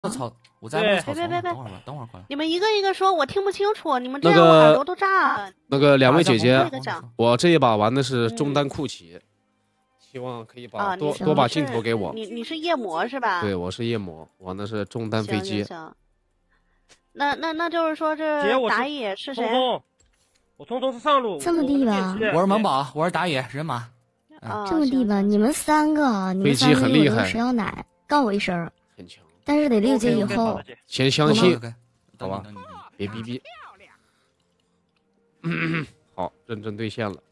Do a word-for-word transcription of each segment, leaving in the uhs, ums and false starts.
操！我在那草丛。 别别别！ 等会儿吧，等会儿过来。 你们一个一个说，我听不清楚，你们这样我耳朵都炸了。 那个两位姐姐， 啊、 我这一把玩的是中单库奇，嗯、希望可以把多、 啊、 多把镜头给我。 你你是夜魔是吧？ 对，我是夜魔，玩的是中单飞机。 行行行那那那就是说这打野是谁？ 我聪聪是上路。 这么地吧？ 我是萌宝，我是打野人马。 啊， 这么地吧？你们三个，你们三个有人谁要奶，告我一声。 很强。 但是得六级以后。 先相信， 好吧？ 别逼逼。嗯，好，认真兑现了。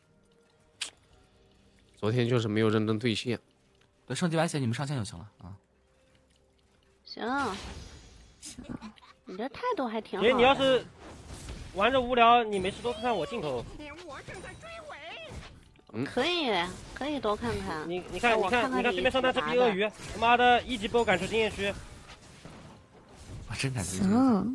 昨天就是没有认真兑现。 对，升级完血你们上线就行了啊。 行，行，你这态度还挺好。 姐，你要是玩着无聊，你没事多看看我镜头。 嗯， 可以，可以多看看。 你你看，你看，你看对面上单这逼鳄鱼，他妈的一级被我赶出经验区。 我真感觉。 嗯。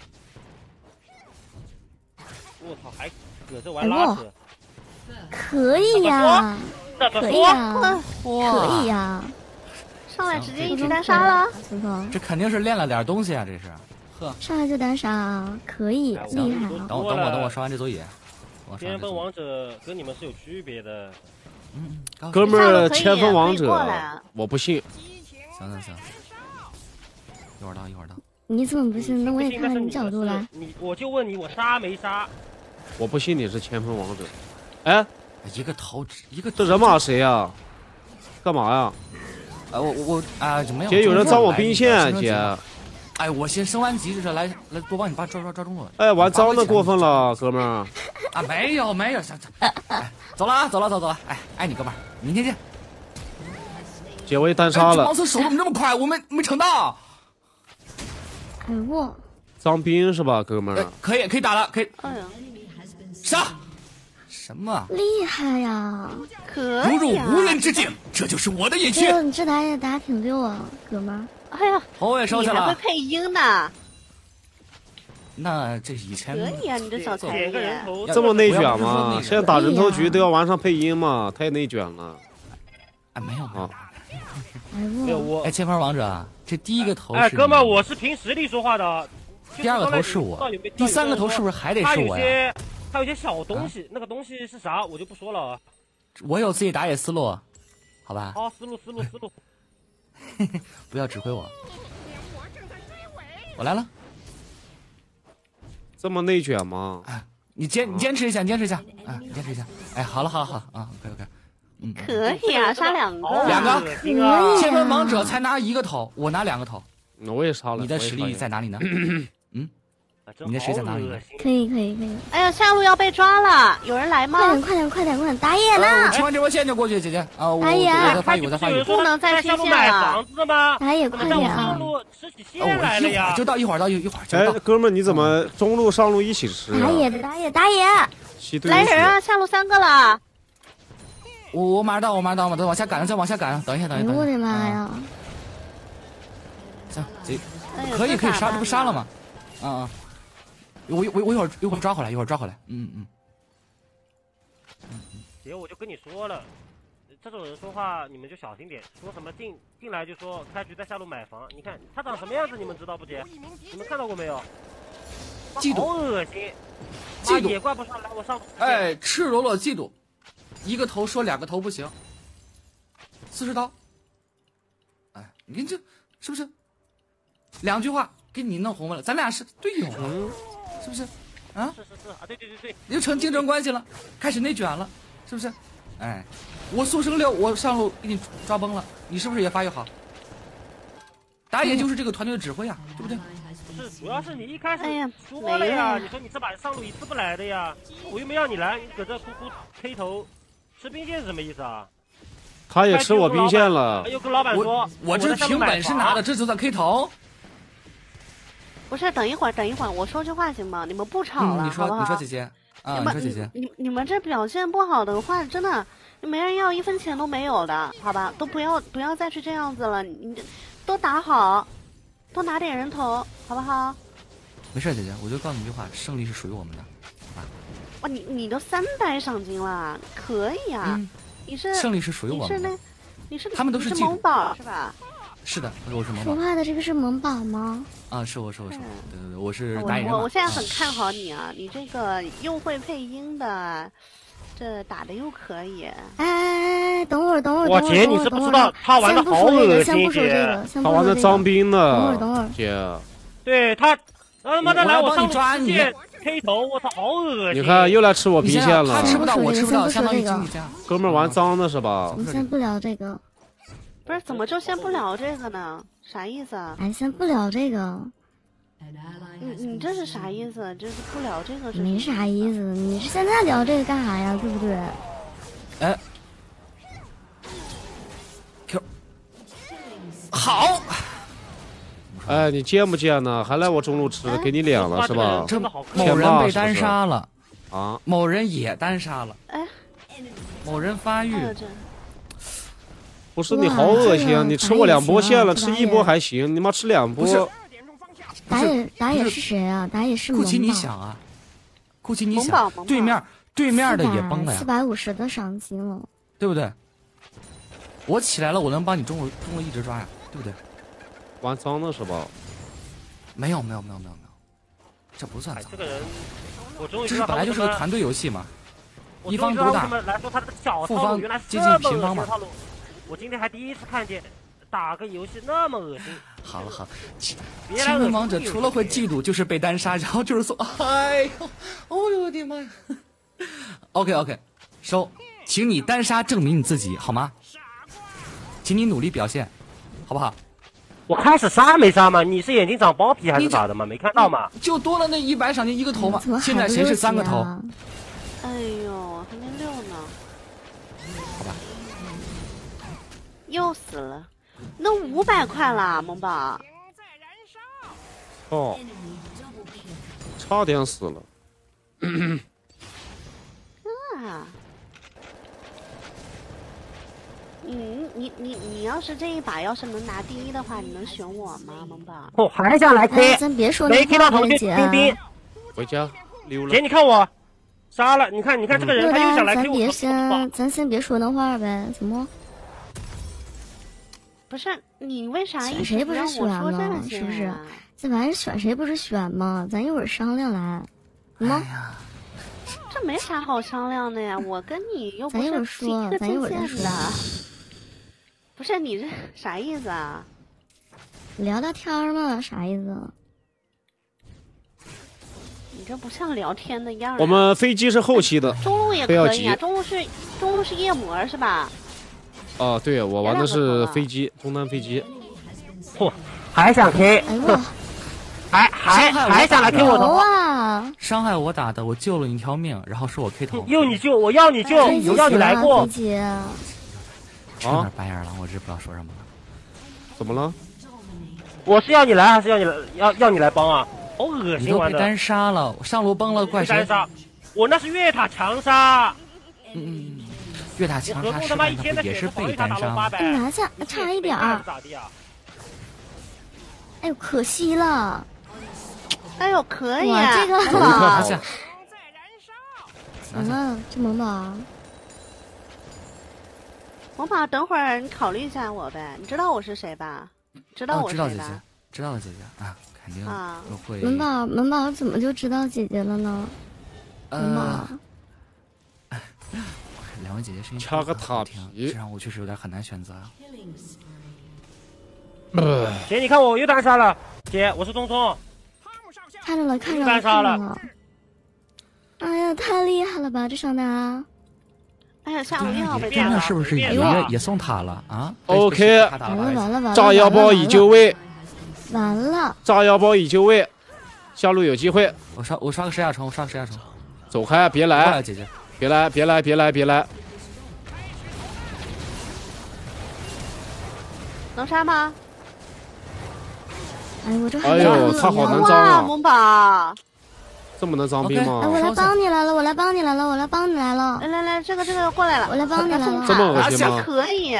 我操，还搁这玩拉扯。 可以呀，可以呀， 可以呀。 上来直接一直单杀了， 这肯定是练了点东西啊！这是， 呵，上来就单杀，可以，厉害啊！ 等我，等我，等我刷完这组野。 千分王者跟你们是有区别的。 嗯， 哥们儿，千分王者，我不信。 行行行，一会儿到，一会儿到。 你怎么不信？那我也看看你角度来。 你，我就问你，我杀没杀？ 我不信你是千分王者。哎， 一个头，一个这人马谁呀？干嘛呀？ 啊，我我啊，没有。 姐，有人脏我兵线，姐。 哎，我先升完级就是来来多帮你把抓抓抓中路。 哎，玩脏的过分了，哥们儿。 啊，没有没有，行行，哎，走了啊，走了走走了，哎，爱你哥们儿，明天见。 姐，我也单杀了。 王子手怎么这么快？我没没成到。 哎我。 脏兵是吧，哥们儿？ 可以可以打了，可以。 哎呀， 杀！什么？ 厉害呀！ 可以。如入无人之境，这就是我的野区。 你这打野打挺溜啊，哥们儿。 哎呀， 头也收下了。 你还会配音呢？ 那这以前可以啊，你这小才艺， 这么内卷吗？现在打人头局都要玩上配音嘛，太内卷了。 哎，没有啊， 没有我。 哎，前方王者，这第一个头是。 哎，哥们，我是凭实力说话的。 第二个头是我，第三个头是不是还得是我呀？ 他有些小东西，那个东西是啥，我就不说了。 我有自己打野思路，好吧？ 好，思路思路思路。 不要指挥我。我来了。 这么内卷吗？ 哎，你坚你坚持一下，你坚持一下，啊，你坚持一下。哎，好了好了好了啊，可以可以，嗯， 可以啊，杀两个， 两个， 可以。 千分王者才拿一个头，我拿两个头， 那我也杀了。 你的实力在哪里呢？嗯，你的实力在哪里呢？ 可以可以可以。 哎呀，下路要被抓了，有人来吗？ 快点快点快点快点，打野呢！ 清完这波线就过去，姐姐啊，我打野， 我在发育，我在发育， 不能再清线了。 打野快点啊！ 哦，我一会儿就到，一会儿到，一会儿就到。 哎，哥们儿，你怎么中路上路一起吃？ 打野打野打野！ 来人啊，下路三个了。 我我马上到，我马上到，我再往下赶，再往下赶，等一下，等一下。 我的妈呀！ 行，这可以可以杀，这不杀了吗？啊啊！我我我一会儿一会儿抓回来，一会儿抓回来。嗯嗯。 姐，我就跟你说了。这种人说话你们就小心点，说什么进进来就说开局在下路买房，你看他长什么样子，你们知道不姐？你们看到过没有？ 嫉妒， 好恶心！ 嫉妒也怪不上来我上。 哎，赤裸裸嫉妒，一个头说两个头不行，四十刀。哎，你看这是不是？两句话给你弄红了，咱俩是队友，嗯、是不是？啊？ 是是是啊，对对对对， 又成竞争关系了，开始内卷了，是不是？哎，我速升六，我上路给你抓崩了，你是不是也发育好？打野就是这个团队的指挥呀、啊，对不对？ 不是，主要是你一开始说哎了呀，你说你这把上路一次不来的呀，我又没让你来，你搁这哭哭黑头吃兵线是什么意思啊？ 他也吃我兵线了。 又跟老板说， 我我这凭本事拿的，这就算 K 头。 不是，等一会儿，等一会儿，我说句话行吗？你们不吵了， 嗯、你说好不好？ 你说姐姐。啊， 你们你你你你们这表现不好的话，真的没人要，一分钱都没有的，好吧？都不要不要再去这样子了，你都打好，多拿点人头，好不好？ 没事，姐姐，我就告诉你一句话，胜利是属于我们的，啊！ 哇，你你都三百赏金了，可以啊！ 嗯、 你是胜利是属于我们的， 你是那，你是他们都是萌宝是吧？ 是的，我是萌说宝。 话的这个是萌宝吗？ 啊，是我是我是我，对对对，我是我打野人马。 我我现在很啊看好你啊，你这个又会配音的，这打的又可以。 哎哎哎，等会儿等会儿， 我等会儿姐你是不知道他玩的好恶心，姐。 他玩的脏兵呢。 等会儿等会儿， 姐。 对他，他妈的来我上抓你。 K 头，我操，好恶心！ 你看又来吃我皮线了。 他吃不到，我吃不到，相当于这个。 哥们玩脏的是吧？ 我们先不聊这个。 不是，怎么就先不聊这个呢？啥意思啊？ 哎，先不聊这个。 你你这是啥意思？这是不聊这个是？ 没啥意思，你是现在聊这个干啥呀？对不对？ 哎 ，Q， 好。 哎，你贱不贱呢？还来我中路吃，给你脸了是吧？ 这某人被单杀了啊！ 某人也单杀了。 哎， 某人发育。 不是你好恶心啊！你吃我两波线了，吃一波还行，你妈吃两波。 打野打野是谁啊？打野是顾奇，你想啊，顾奇你想，对面对面的也崩了呀， 四百五十的赏金了， 对不对？我起来了，我能帮你中路中路一直抓呀，对不对？ 玩脏的是吧？ 没有没有没有没有没有，这不算脏。 这个人，我终于知道这本来就是个团队游戏嘛，一方独大， 来说他的小副方接近平方嘛。 我今天还第一次看见打个游戏那么恶心。 好了好了，青门王者除了会嫉妒，就是被单杀，然后就是说，哎呦，哦呦我的妈呀 ！OK OK， 收，请你单杀证明你自己好吗？请你努力表现，好不好？ 我开始杀没杀吗？你是眼睛长包皮还是咋的吗？没看到吗？ 就多了那一百赏金一个头嘛。现在谁是三个头？ 哎呦，还没六呢。 好吧。 又死了，那五百块了，萌宝。 哦，差点死了。 啊。嗯，你你你要是这一把要是能拿第一的话，你能选我吗，萌宝？ 我还想来 K， 咱别说没 K 到头就冰冰。 回家溜了。 姐，你看我杀了，你看你看这个人，他又想来 K 我。 咱别先，咱先别说那话呗，怎么？ 不是你为啥选谁不是选吗？是不是？这玩意儿选谁不是选吗？咱一会儿商量来，怎么？ 这没啥好商量的呀，我跟你又不是咱一会儿说，咱一会儿再说。 不是你这啥意思啊？ 聊聊天嘛，啥意思？ 你这不像聊天的样儿。 我们飞机是后期的， 中路也可以啊，中路是中路是夜魔是吧？ 哦，对，我玩的是飞机，中单飞机。 嚯，还想 K， 哎呦， 还还还想来 K 我头啊！ 伤害我打的，我救了你一条命，然后说我 K 头。 又你救，我要你救，要你来过。 差点白眼了，我这不知道说什么了。 怎么了？ 我是要你来还是要你来要要你来帮啊？好恶心！ 你都被单杀了，上路崩了，怪谁？ 单杀，我那是越塔强杀。 嗯。越塔强杀失败的也是被单杀吗？ 哎，拿下，差一点儿。哎呦，可惜了。 哎呦，可以啊， 这个拿下。 完了，这萌宝。 萌宝，等会儿你考虑一下我呗。你知道我是谁吧？知道我是谁吧？ 知道姐姐，知道了姐姐啊，肯定会。 萌宝，萌宝怎么就知道姐姐了呢？萌宝。 两位姐姐声音掐个塔皮， 这让我确实有点很难选择啊。 姐，你看我又单杀了，姐，我是聪聪。 看着了，看着了，看着了。哎呀，太厉害了吧，这上单！ 哎呀，吓我一跳！被对面是不是也也送塔了啊 ？OK， 完了完了完了！ 炸药包已就位。 完了！ 炸药包已就位，下路有机会。 我刷我刷个石甲虫，我刷个石甲虫。 走开，别来！ 过来，姐姐。 别来，别来，别来，别来！ 能杀吗？ 哎我这哎呦，他好难脏啊！ 萌宝， 这么能脏兵吗？ 哎，我来帮你来了，我来帮你来了，我来帮你来了！ 来来来，这个这个过来了， 我来帮你来了。 这么恶心吗？ 可以。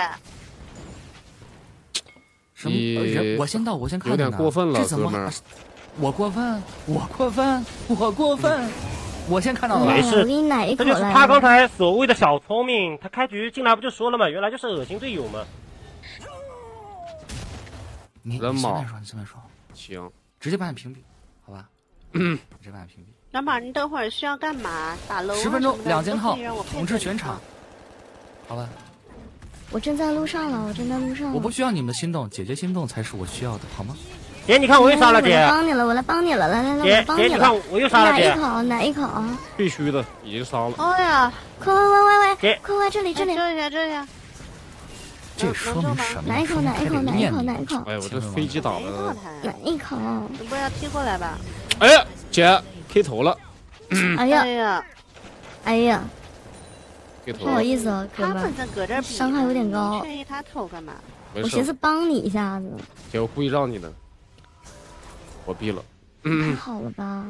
什么人？我先到，我先看。 有点过分了，哥们儿。 我过分，我过分，我过分。我先看到了， 没事， 我给你奶一口。 这就是他刚才所谓的小聪明。他开局进来不就说了吗？原来就是恶心队友嘛。 你人马你随便说，你随便说， 行， 直接把你屏蔽，好吧？嗯，直接把你屏蔽。 老板，你等会儿需要干嘛？打楼？ 十分钟两件套，统统治全场，好吧？ 我正在路上了，我正在路上了。 我不需要你们的心动，姐姐心动才是我需要的，好吗？ 姐，你看我又杀了姐。 我来帮你了，我来帮你了，来来来，我来姐姐， 帮你了。 你看我又杀了姐。 哪一口？哪一口？ 必须的，已经杀了。 哦呀， 快快快快姐快快快，这里这里。 这一下这一下。 这说明什么？ 哪一口？哪一口？哪一口？哪一口？ 哎，我这飞机打的。 哪一口？ 你不要踢过来吧？ 哎呀，姐 K 头了。 哎呀哎呀， 哎呀， K 头。 不好意思啊，哥们他们，在搁这儿比伤害有点高。 劝一他头干嘛？ 没我寻思事， 帮你一下子。 姐，我故意让你的。我毙了。 太好了吧？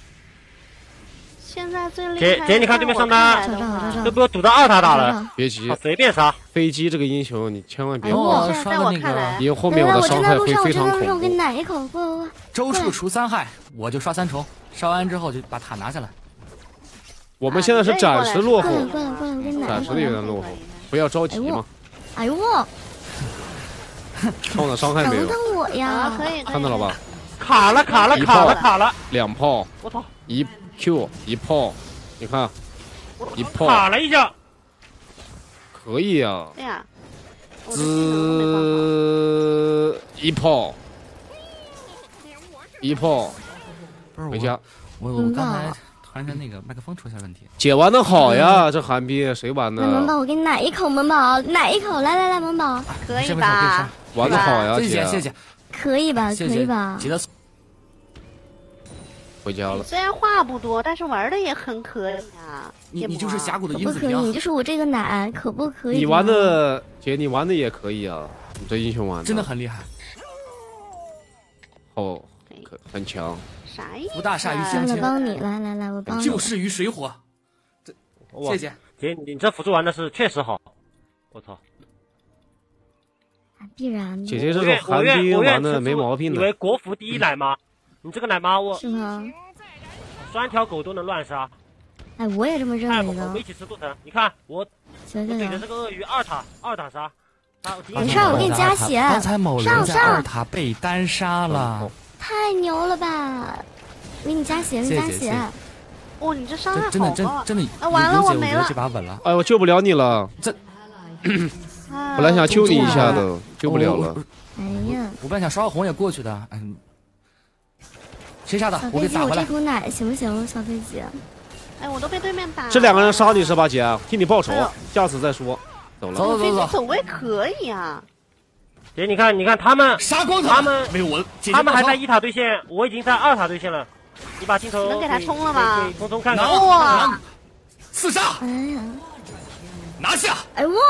现在最厉害。 姐姐，你看对面上单， 找找找找都被我堵到二塔打了。 别急好，，随便杀。 飞机这个英雄你千万别哎呦忘了， 我现在在刷的那个我看来， 因为后来来， 面我我的伤害会正在路上，我非常正在路上，我给恐怖。 你奶一口，过过过。 周处除三害，我就刷三重，刷完之后就把塔拿下来。 我们现在是暂时落后过来，过来过来，我给你奶暂时的一口。 有点落后，不要着急嘛。 哎呦我， 看我的伤害没有？ 等等我啊， 呀！ 可以， 看到了吧？ 卡了卡了一卡了炮卡了！ 两炮， 我操！ 一 Q 一炮，你看一炮卡了一下。 可以呀。 哎呀，我的技能都没放好。 滋一炮，一炮不是回家。 我我我刚才突然间那个麦克风出现问题。 姐玩的好呀，这寒冰谁玩来，萌的？ 宝，我给你奶一口，萌宝，奶一口，来来来，萌宝， 可以没事没事吧？ 玩的好呀， 谢谢姐，谢谢姐。 姐， 可以吧？可谢谢以吧？ 姐的回家了。 虽然话不多，但是玩的也很可以啊。 你你就是峡谷的可不可以？ 因子比较你就是我这个奶，可不可以？ 你玩的姐，你玩的也可以啊，你这英雄玩的真的很厉害。 哦，可很强。 啥意思？ 福大厦于行了， 先天， 帮你，来来来，我帮你。 救世于水火。这谢谢。 姐，你这辅助玩的是确实好。我操！ 必然的。 姐姐这我愿种寒我愿我愿冰玩的吃出没毛病的。 以为国服第一奶妈，你这个奶妈我是吗？ 三条狗都能乱杀。 哎，我也这么认为的太猛了，我们一。起吃不成？你看我行行行我怼的这，个鳄鱼二塔二塔杀，他我第一没事儿我给你加血刚才某人在上上二塔被单杀了， 太牛了吧！我给你加血，给你加血谢谢谢谢。 哦，你这伤害这真的好高。 真真的， 啊完了刘姐觉得我没了这把稳了。 哎，我救不了你了， 啊本来想救你一下我的，救不了了。 哎呀， 我本来想刷个红也过去的，嗯，谁杀的小？ 我给飞机， 打回来。 我这口奶行不行？小飞机， 哎，我都被对面打了。 这两个人杀你是吧，姐？替你报仇哎呦， 下次再说。走了。 走走飞机走走， 走位可以啊。 姐，你看你看他们杀光他们没有我，姐姐他们还报仇在一塔对线，我已经在二塔对线了。你把镜头能给他冲了吗给给聪聪看看。 拿哇刺杀哎呀， 拿下。 哎哇，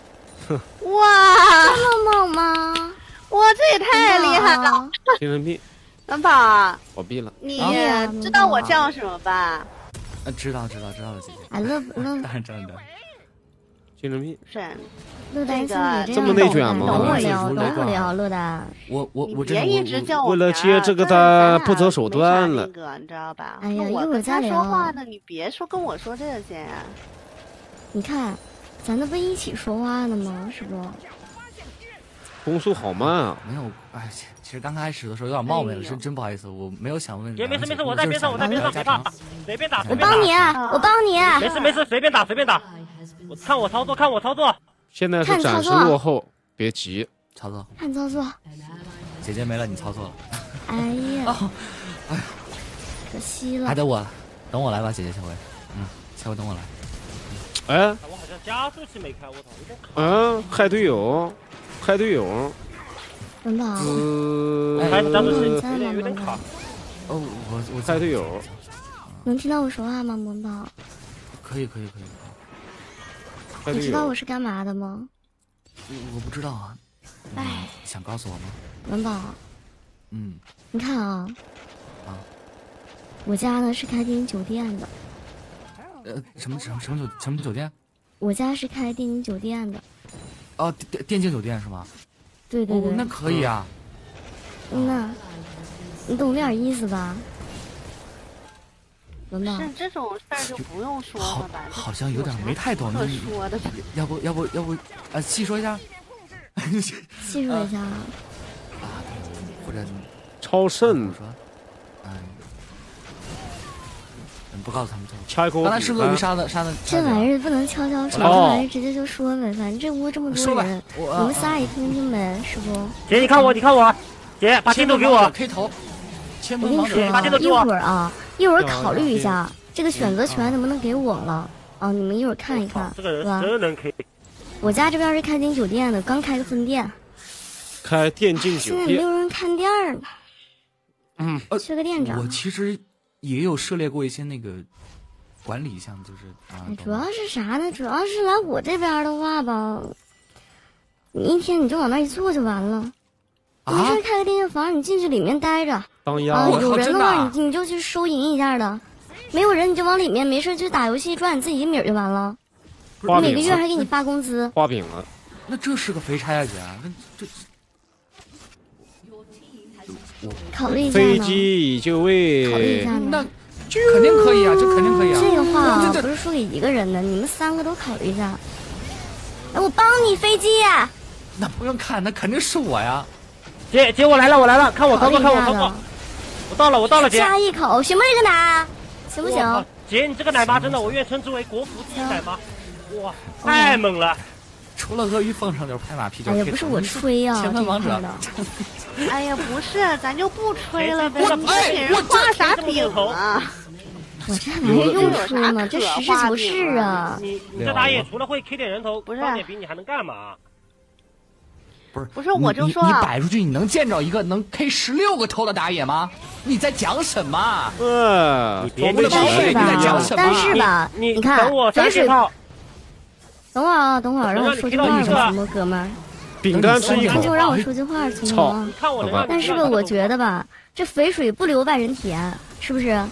哇， 这么猛吗？ 哇，这也太厉害了！ 精神病， 蓝宝， 我毙了。 你哎呀知道我叫什么吧？ 呃，知道知道知道了，姐姐。 哎，乐乐当然知道的。 精神病， 是， 乐丹，像你这么内卷吗懂我聊， 如雷贯耳懂我聊，乐丹。 我我你我真的我别一直叫我我为了名儿接这个这单咱俩不择手段了没啥那个你知道吧？ 哎呀那我一会儿跟他说再聊话呢，你别说跟我说这些呀。 你看，咱这不一起说话呢吗？是不？ 攻速好慢啊！ 没有，哎，其其实刚开始的时候有点冒昧了， 哎呦真真不好意思，我没有想问。 姐，没事没事，我在边上我在边上，别怕，随便打随便打。 我帮你，我帮你。 没事没事，随便打随便打。我看我操作看我操作。 现在是暂时落后，别急。 操作， 看操作。 姐姐没了，你操作了。 哎呀， 哦，哎呀， 可惜了还。得我，等我来吧，姐姐，下回，嗯，下回等我来。 哎， 我好像加速器没开，我操，有点卡。 嗯，害队友，害队友。 文宝， 滋， 开的加速器在吗？ 有点有点卡。 哦，我我害队友。 能听到我说话吗，文宝？ 可以可以可以。 害队友。 你知道我是干嘛的吗？ 我我不知道啊。 哎， 想告诉我吗？ 文宝， 嗯， 你看啊， 啊， 我家呢是开电影酒店的， 呃，什么什么什么酒什么酒店？ 我家是开电影酒店的。 哦，电电竞酒店是吗？哦， 对对对， 那可以啊。 那，你懂点意思吧？文宝， 是这种事儿就不用说了好吧？ 好像有点没太懂。 可你说的。 要不要不要不，呃，细说一下。 细说一下啊， 啊，对者超胜。 我说，哎，不告诉他们。 掐一口。 刚才是鳄鱼杀的杀的。 这玩意儿不能悄悄说，这玩意儿直接就说呗，反正这屋这么多人，你们仨也听听呗，师傅。 姐，你看我，你看我，姐把镜头给我。 K 头。 我跟你说，一会儿啊，一会儿考虑一下这个选择权能不能给我了啊？你们一会儿看一看，是吧？ 真能 K。 我家这边是开进酒店的，刚开个分店， 开电竞酒店， 现在没有人看店呢。 嗯， 缺个店长。 我其实也有涉猎过一些那个管理项，就是啊。 主要是啥呢？主要是来我这边的话吧，你一天你就往那一坐就完了。 没事，开个电竞房，你进去里面待着。 当鸭啊，有人的话，你你就去收银一下的；没有人，你就往里面没事去打游戏，赚你自己的米就完了。每个月还给你发工资。 画饼了， 那这是个肥差啊，姐！那这考虑一下飞机已就位。 考虑一下呢。 那肯定可以啊，这肯定可以啊。 这个话不是说给一个人的，你们三个都考虑一下。哎，我帮你飞机。 那不用看，那肯定是我呀。 姐姐，我来了，我来了，看我操作，看我操作，我到了，我到了，姐。 加一口，行不？这个奶，行不行？ 姐，你这个奶妈真的，我愿称之为国服第一奶妈，哇，太猛了！ 除了鳄鱼奉上就是拍马屁，就哎呀，不是我吹呀， 前门王者。 哎呀，不是，咱就不吹了呗，你给人画啥饼啊？ 我这玩意儿用吹吗？这实事求是啊！ 你你这打野除了会 K 点人头、装点兵，你还能干嘛？ 不是不是，我就说、啊、 你摆出去，你能见着一个能 K 十六个头的打野吗？你在讲什么？ 嗯， 别没但是吧，但是吧， 你你看， 等我肥水， 套。 等会儿啊，等会儿，让我说句话，什么哥们儿？ 饼干吃一口， 就让我说句话，行吗？但是吧，我觉得吧，这肥水不流外人田，是不是？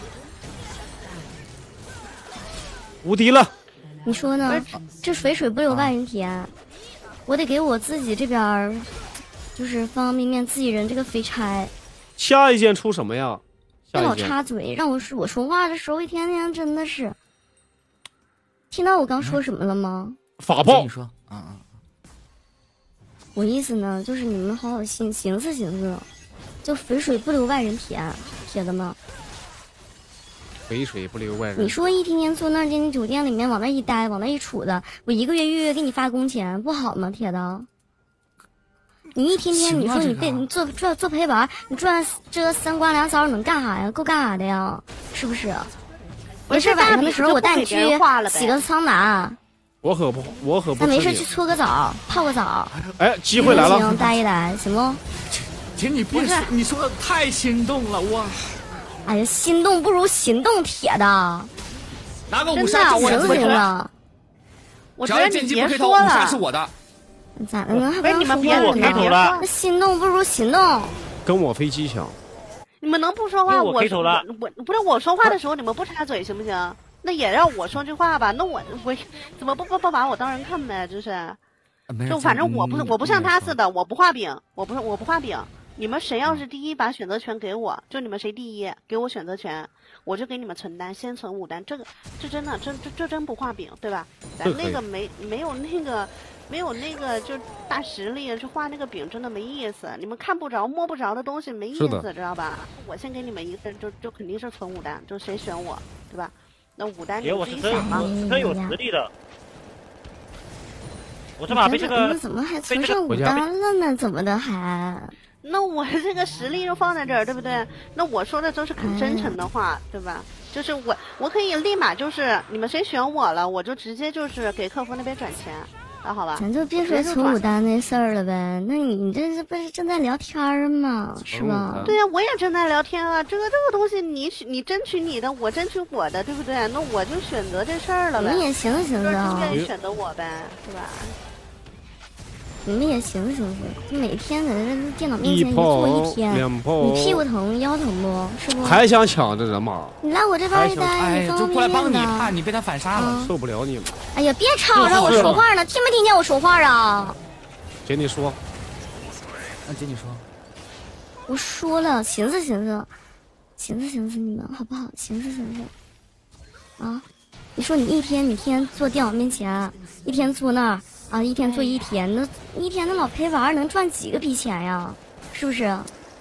无敌了。 你说呢？这肥水不流外人田。 我得给我自己这边儿，就是方方面面自己人这个肥差。 下一件出什么呀？ 别老插嘴，让我说我说话的时候一天天真的是。听到我刚说什么了吗？ 法炮。 你说，嗯嗯。 我意思呢，就是你们好好寻寻思寻思，就肥水不流外人田，铁子们。 肥水不流外人。 你说一天天坐那进酒店里面往那一待，往那一杵的，我一个月月月给你发工钱，不好吗，铁子？你一天天你说你被你做做做陪玩，你赚这三瓜两枣能干啥呀？够干啥的呀？是不是？没事晚上的时候我带你去洗个桑拿。 我可不，我可不。 那没事去搓个澡，泡个澡。 哎，机会来了， 行，待一待，行不？ 姐，你别说，你说的太心动了，哇！ 哎呀，心动不如行动，铁的。 拿个五杀我行不行了？ 我觉得你别说了， 五杀是我的。 咋的呢？还不是你们别我开头了。 心动不如行动。 跟我飞机强。 你们能不说话？ 我开头了。 我不是我说话的时候你们不插嘴行不行？那也让我说句话吧。那我我怎么不不不把我当人看呗？就是，就反正我不我不像他似的，我不画饼，我不是我不画饼。你们谁要是第一把选择权给我，就你们谁第一给我选择权，我就给你们存单，先存五单。这个这真的这这这真不画饼，对吧？咱那个没没有那个没有那个就大实力去画那个饼，真的没意思。你们看不着摸不着的东西没意思，知道吧？我先给你们一个，就就肯定是存五单，就谁选我，对吧？那五单你自己想吧。 我是真有实力的。我这把被这个你们怎么还存上五单了呢？怎么的还？ 那我这个实力就放在这儿，对不对？那我说的都是很真诚的话，对吧？就是我，我可以立马就是你们谁选我了，我就直接就是给客服那边转钱，啊，好吧？ 咱就别说存五单那事儿了呗。那你你这是不是正在聊天吗？是吧？ 对呀、啊，我也正在聊天啊。这个这个东西你你争取你的，我争取我的，对不对？那我就选择这事儿了呗。 你们也行行的， 愿意选择我呗，是吧？ 你们也行行行，每天在这电脑面前一坐一天，你屁股疼腰疼不？是不？ 还想抢这人吗？ 你来我这边一待， 哎，就过来帮你，怕你被他反杀了， 嗯、 受不了你了。 哎呀，别吵着我说话呢，听没听见我说话啊？ 姐，你说。 那姐你说。 我说了，寻思寻思，寻思寻思你们好不好？寻思寻思。啊，你说你一天你天坐电脑面前，一天坐那儿。啊，一天做一天，那一天那老陪玩能赚几个笔钱呀？是不是？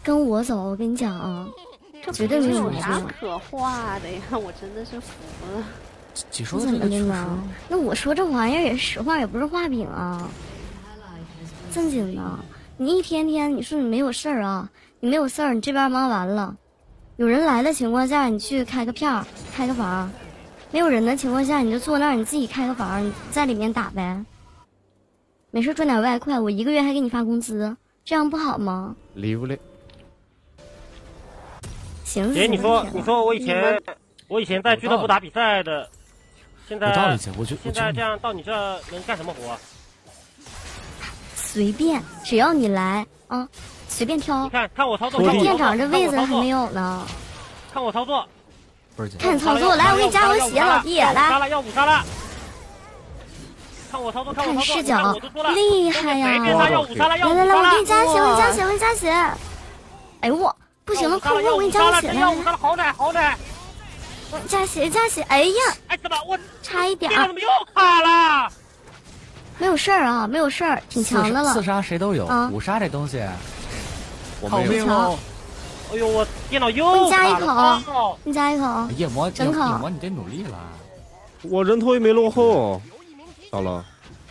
跟我走，我跟你讲啊，绝对没有有啥可画的呀？我真的是服了。 你说的这个确实， 那我说这玩意儿也是实话，也不是画饼啊。正经的，你一天天你说你没有事儿啊，你没有事儿，你这边忙完了，有人来的情况下，你去开个票，开个房；没有人的情况下，你就坐那儿，你自己开个房，你在里面打呗。没事赚点外快，我一个月还给你发工资，这样不好吗？ 离不了。 行。 姐，你说，你说我以前，我以前在俱乐部打比赛的。现在， 我觉得现在这样到你这能干什么活？ 随便，只要你来啊，随便挑。 你看看我操作， 他店长这位子还没有呢。 看我操作， 不是姐， 看你操作，来，我给你加回血，老弟，来。 杀了，要五杀了。看我操作，看我操作， 视角，厉害呀！ 来来来，我给你加血，我给你加血，我给你加血。哎呦我，不行了，快快，我给你加血来。 好奶好奶。 加血加血，哎呀！ 哎，怎么我差一点？ 怎么又卡了？ 没有事儿啊，没有事儿，挺强的了。 四杀谁都有，五杀这东西， 我没有。 强。 哎呦，我电脑又卡了。你加一口，你加一口。 夜魔， 真口。 夜魔，你得努力了。 我人头也没落后，咋了？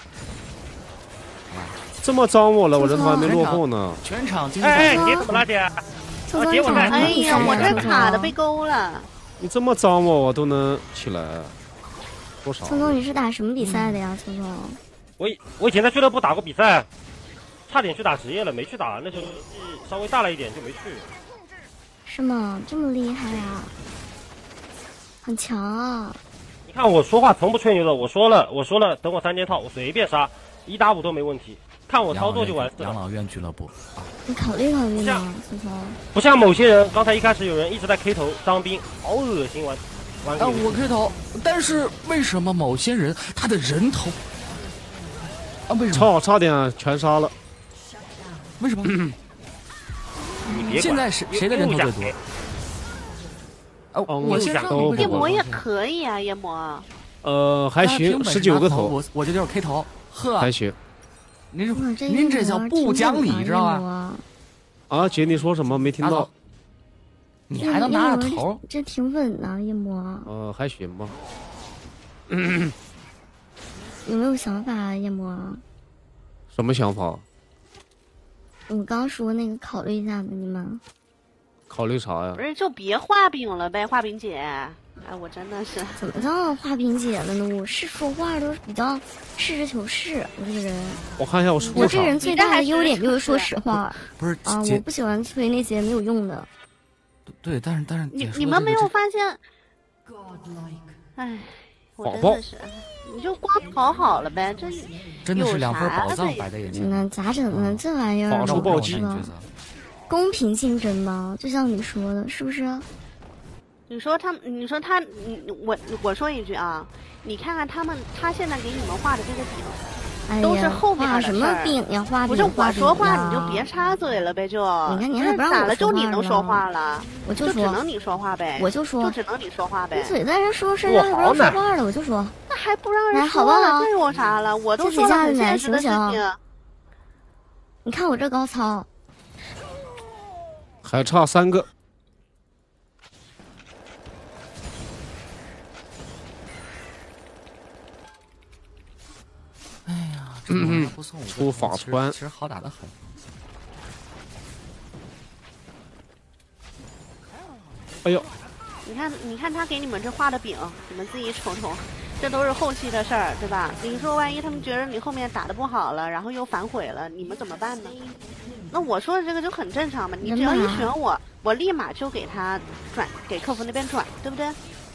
这么脏我了，我人头还没落后呢。 全场精彩。哎，姐怎么了，姐？姐我来。 哎呀，我这卡的被勾了。 你这么脏我，我都能起来，多少？ 聪聪，你是打什么比赛的呀？聪聪， 我以我以前在俱乐部打过比赛，差点去打职业了，没去打。那时候稍微大了一点就没去。 是吗？这么厉害啊！很强啊！ 你看我说话从不吹牛的，我说了，我说了，等我三件套，我随便杀，一打五都没问题。看我操作就完事了。 养老院俱乐部， 你考虑考虑嘛，聪聪。 不像某些人，刚才一开始有人一直在 K 头当兵，好恶心玩。玩啊，我 K 头，但是为什么某些人他的人头啊？为什么？ 操，差点全杀了。 为什么？ 你别现在谁谁的人头最多？哦，我先说， 夜魔也可以啊，夜魔。 呃，还行，十九个头， 我我这就是 K 头，呵， 还行。 您这您这叫不讲理，知道吧？ 啊，姐，你说什么？没听到。 你还能拿着头？ 这挺稳啊，夜魔。 呃，还行吧。 有没有想法啊，夜魔？ 什么想法？ 我刚说那个，考虑一下子，你们。 考虑啥呀？ 不是，就别画饼了呗，画饼姐。哎，我真的是怎么叫画饼姐了呢？我是说话都是比较实事求是，我这个人。 我看一下我说啥。 我这人最大的优点就是说实话。 不是啊，我不喜欢吹那些没有用的。 对，但是但是你你们没有发现？哎，我真的是，你就光跑好了呗，这真的是两份宝藏摆在眼前。 那咋整呢？这玩意儿宝出暴击， 公平竞争嘛，就像你说的，是不是？ 你说他，你说他，你我我说一句啊，你看看他们，他现在给你们画的这个饼。都是后面的什么饼呀？画不是我说话，你就别插嘴了呗，就你看你还不让咋了？就你能说话了， 我就说只能你说话呗， 我就说就只能你说话呗。 你嘴在这说身上，还不让说话了，我就说那还不让人说了，这有啥了？我都说了很现实的事情。 你看我这高操， 还差三个。 哎呀，这嗯，不送我出法穿， 其实好打的很。 哎呦， 你看，你看他给你们这画的饼，你们自己瞅瞅，这都是后期的事儿，对吧？你说万一他们觉得你后面打的不好了，然后又反悔了，你们怎么办呢？那我说的这个就很正常嘛，你只要一选我，我立马就给他转，给客服那边转，对不对？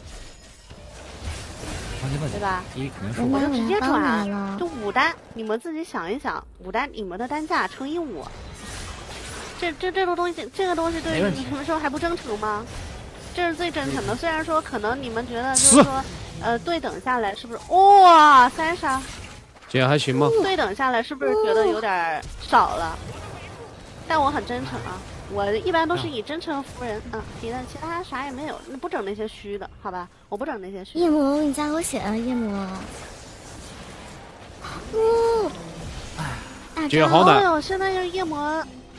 对吧？我就直接转，就五单，你们自己想一想，五单你们的单价乘以五，这这这个东西，这个东西对你们说还不真诚吗？这是最真诚的。虽然说可能你们觉得就是说，呃，对等下来是不是哇三杀？ 姐还行吗？ 对等下来是不是觉得有点少了？但我很真诚啊。我一般都是以真诚服人，嗯，其他其他啥也没有，不整那些虚的，好吧？我不整那些虚的。 夜魔，我给你加口血啊，夜魔。哦， 姐好歹。 哎呦，现在这夜魔，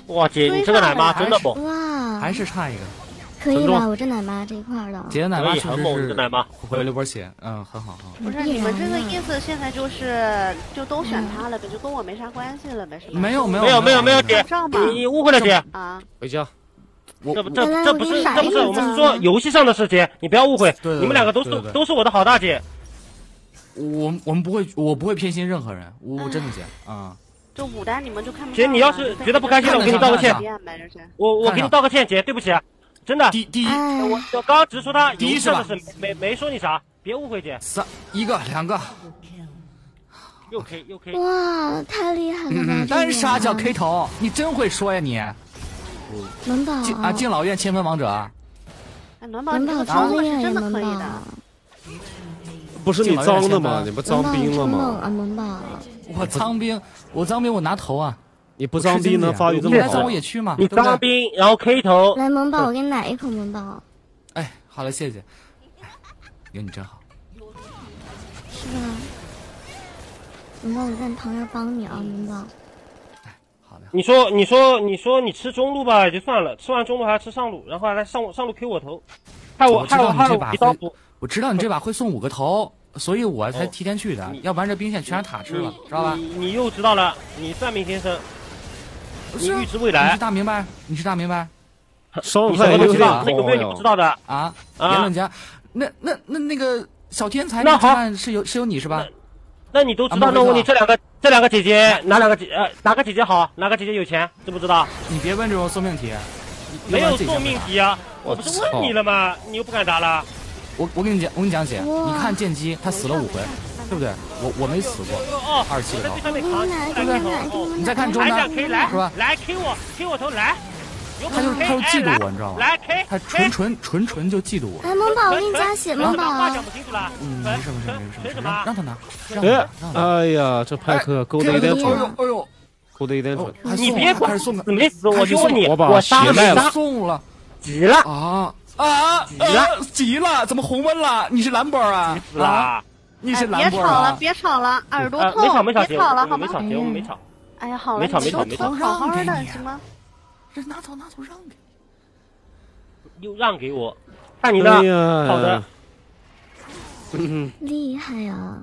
哇，姐，你这个奶妈真的猛， 哇， 还是差一个。 可以吧？我这奶妈这一块的， 姐的奶妈确实是奶妈， 回了波血，嗯，很好很好。 不是你们这个意思，现在就是就都选他了呗，就跟我没啥关系了呗，是吧？ 没有没有没有没有没有姐， 你你误会了姐啊！ 回家。 这不这这不是这不是我们是说游戏上的事情，你不要误会，你们两个都是都是我的好大姐。 我我们不会，我不会偏心任何人，我真的姐啊。 就武丹你们就看不。 姐，你要是觉得不开心了，我给你道个歉。我我给你道个歉，姐，对不起，真的。 第第一， 我我刚刚只说他游戏上的事，没没说你啥，别误会姐。 三一个两个， 又 K 又 K。 哇，太厉害了吧！ 单杀叫 K 头，你真会说呀你。 暖宝啊，敬老院千分王者。 哎，暖宝，你这个操作是真的可以的。 不是你脏的吗？你不脏兵了吗？ 啊，暖宝， 我脏兵，我脏兵，我拿头啊！ 你不脏兵能发育这么好？ 脏我也去嘛。 你脏兵，然后 K 头。 来，萌宝，我给你奶一口，萌宝。 哎，好了，谢谢。有你真好。 是吧？萌宝，我在你旁边帮你啊，萌宝。 你说，你说，你说，你吃中路吧也就算了，吃完中路还要吃上路，然后还来上上路 Q 我头，害我害我害我一刀补。 我知道你这把会送五个头，所以我才提前去的，要不然这兵线全是塔吃了，知道吧？ 你你又知道了，你算命先生，你预知未来。 你是大明白，你是大明白。 伤害有点大，有没有你不知道的啊？言论家，那那那那个小天才， 那好， 是有是有你是吧？ 那你都知道，那我问你这两个这两个姐姐哪两个姐呃哪个姐姐好，哪个姐姐有钱，知不知道？ 你别问这种送命题， 没有送命题啊！我不是问你了吗？你又不敢答了。 我我跟你讲，我跟你讲姐，你看剑姬他死了五回，对不对？我我没死过，二十七个头， 对不对？你再看中单是吧？ 来 Q 我 Q 我头来。 他就他就嫉妒我，你知道吗？ 来 K， 他纯纯纯纯就嫉妒我。 哎，萌宝，我给你加血，萌宝。 嗯，没事没事没事没事，让他拿。 哎，哎呀，这派克勾的有点蠢。 哎呦， 勾的有点蠢。 你别管送死没死，我就问你， 我把血卖了， 送了， 急了啊啊！急了急了，怎么红温了？你是兰博啊？ 急了， 你是兰博啊？别吵了，别吵了，耳朵痛。 没吵没吵， 别吵了，好吗？ 没吵，我们没吵。 哎呀，好了， 没吵没吵没吵， 好好的行吗？ 这拿走拿走让给。 又让给我，看你的， 哎、 好的， 嗯，厉害呀！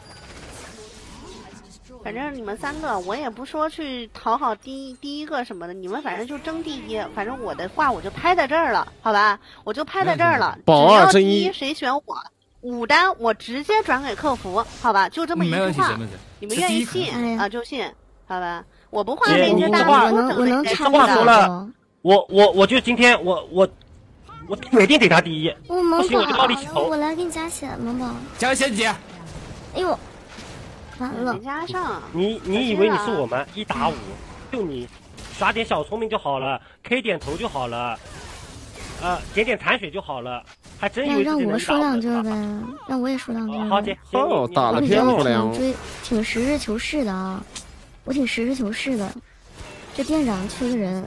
反正你们三个，我也不说去讨好第一第一个什么的，你们反正就争第一。反正我的话我就拍在这儿了，好吧？我就拍在这儿了。 保二争一， 谁选我？武丹我直接转给客服，好吧？就这么一句话，你们愿意信啊就信，好吧？我不画那些大话， 我能我能这话说了，我我我就今天我我。我铁定给他第一， 我萌宝， 我来给你加血，萌宝， 加血姐。 哎呦，完了， 没加上。 你你以为你是我们一打五，就你耍点小聪明就好了 ，K 点头就好了，呃，点点残血就好了，还真以为自己能打。 让我说两句呗，让我也说两句。 好姐， 哦，打了漂亮。 追挺实事求是的啊，我挺实事求是的。这店长缺个人。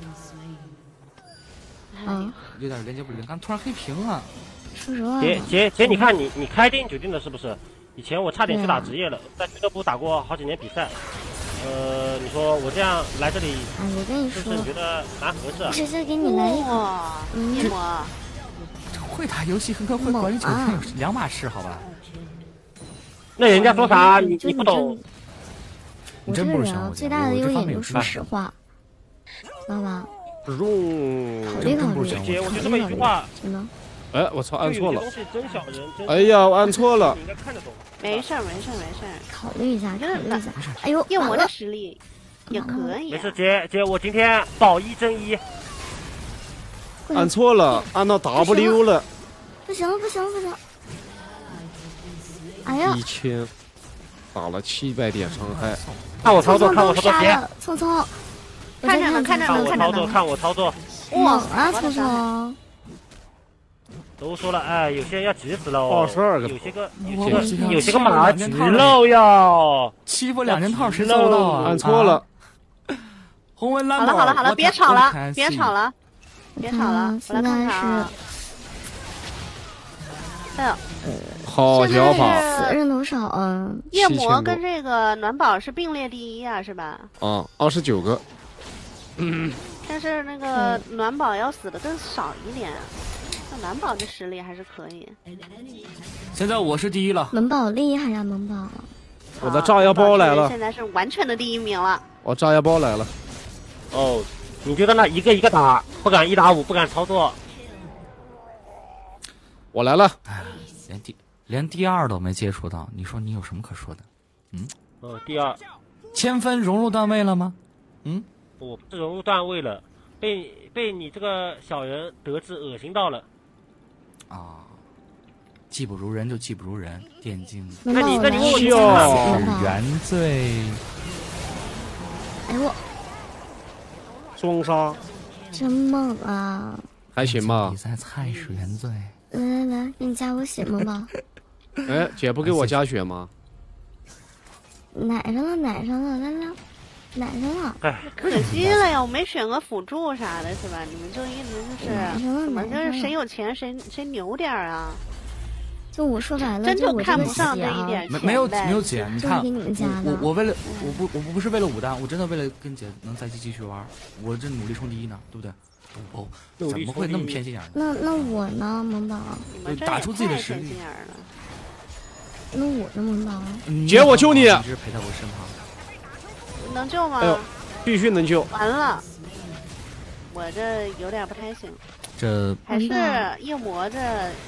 啊， 有点连接不灵，刚突然黑屏了。 说实话， 姐姐姐，你看你你开电影酒店的是不是？以前我差点去打职业了，在俱乐部打过好几年比赛。呃，你说我这样来这里， 哎，我跟你说， 是不是你觉得蛮合适啊？ 直接给你来一个， 一模。 会打游戏和跟会管理酒店有两码事，好吧？ 那人家说啥？你你不懂。 我这个人啊，最大的优点就是说实话，知道吧？ 肉， 考虑考虑， 姐，我就这么一句话， 真的。 哎，我操，按错了。 哎呀，我按错了。 没事没事没事， 考虑一下，考虑一下。哎呦， 夜魔的实力也可以。 没事，姐姐，我今天保一争一。 按错了，按到 W 了。 不行了，不行了，不行。哎呀， 一千，打了七百点伤害。 看我操作，看我操作，姐。 聪聪。 看着呢，看着呢， 看我操作，看我操作。 哇啊，聪聪！ 都说了，哎，有些人要急死了哦，十二个， 有些个，有些个，有些个马急了呀！ 欺负两件套谁做到啊？ 按错了。 红文蓝好了好了好了，别吵了，别吵了，别吵了，我来看看啊。哎呦， 好脚法！ 死人多少啊？ 夜魔跟这个暖宝是并列第一啊，是吧？ 啊，二十九个。 嗯， 但是那个暖宝要死的更少一点，那暖宝这实力还是可以。 现在我是第一了。 萌宝厉害呀，萌宝！ 我的炸药包来了， 现在是完全的第一名了。 我炸药包来了。 哦，你就在那一个一个打，不敢一打五，不敢操作。 我来了。 哎，连第连第二都没接触到，你说你有什么可说的？嗯。 哦，第二。 千分融入段位了吗？嗯。 我不是融入段位了，被被你这个小人得知恶心到了。 啊。技不如人就技不如人，电竞。 那你那你我是原罪。 哎我。 双杀。 真猛啊！ 还行吧。 比赛菜是原罪。 来来来，给你加我血萌宝。 哎，姐不给我加血吗？ 奶上了，奶上了，来来，奶上了。 哎， 可惜了呀，我没选个辅助啥的，是吧？你们就一直就是怎么就是谁有钱谁谁牛点儿啊？ 就我说白了， 真就看不上这一点。 没没有没有姐，你看， 给你们加的。 我我为了我不我不是为了武丹，我真的为了跟姐能在一起继续玩，我这努力冲第一呢，对不对？哦，怎么会那么偏心眼？ 那那我呢，萌宝？ 打出自己的实力。 那我呢，萌宝？ 姐，我救你！ 一直陪在我身旁。 能救吗？ 哎呦，必须能救！ 完了，我这有点不太行。 这还是夜魔这。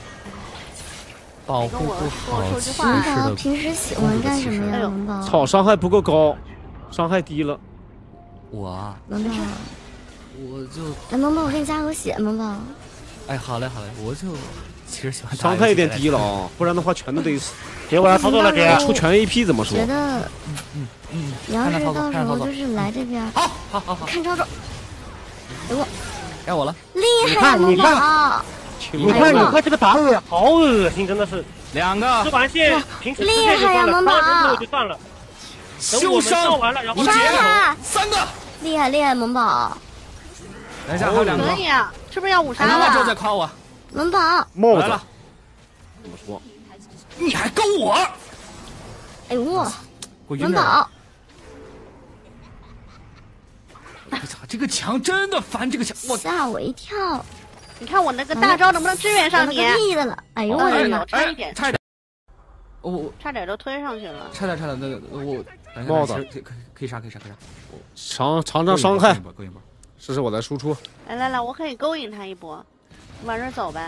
保护不好， 萌宝平时喜欢干什么呀？萌宝， 操，伤害不够高，伤害低了。 我啊， 萌宝， 我就哎，萌宝，我给你加个血，萌宝。 哎，好嘞，好嘞，我就其实喜欢伤害有点低了啊，不然的话全都得死。 姐，我要操作了，姐， 出全 A P 怎么说？ 觉得， 嗯嗯嗯， 你要是到时候就是来这边， 好，好，好，好， 看招招，给我， 该我了， 厉害呀，萌宝！ 你看，你看这个打野好恶心，真的是两个吃完线，平时厉害呀，萌宝！ 就算了， 修伤完了，然后杀他， 三个， 厉害厉害，萌宝！ 等一下，还有两个， 可以啊，是不是要五杀了？之后再夸我， 萌宝， 帽子来了， 怎么说？ 你还勾我？ 哎呦， 萌宝！ 哎呀，这个墙真的烦，这个墙，我吓我一跳。 你看我那个大招能不能支援上你？ 屁的了！哎呦我的妈！ 差一点， 差一点，我差点都推上去了。 差点，差点，那个我帽子可以可以杀，可以杀，可以杀。 尝尝尝伤害， 勾一波， 试试我的输出。 来来来，我可以勾引他一波，你往这走呗。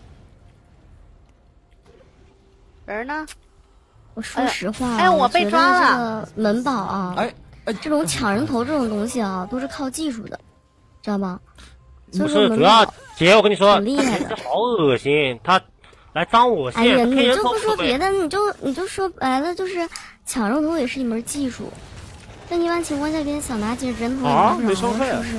人呢？ 我说实话， 哎，我被抓了。 萌宝啊， 哎哎， 这种抢人头这种东西啊，都是靠技术的，知道吗？ 不是主要，姐，我跟你说， 厉害的， 好恶心，他来脏我线。 哎呀，你就不说别的，你就你就说白了，就是抢人头也是一门技术。但一般情况下，别人想拿起人头啊，没伤害， 是不是？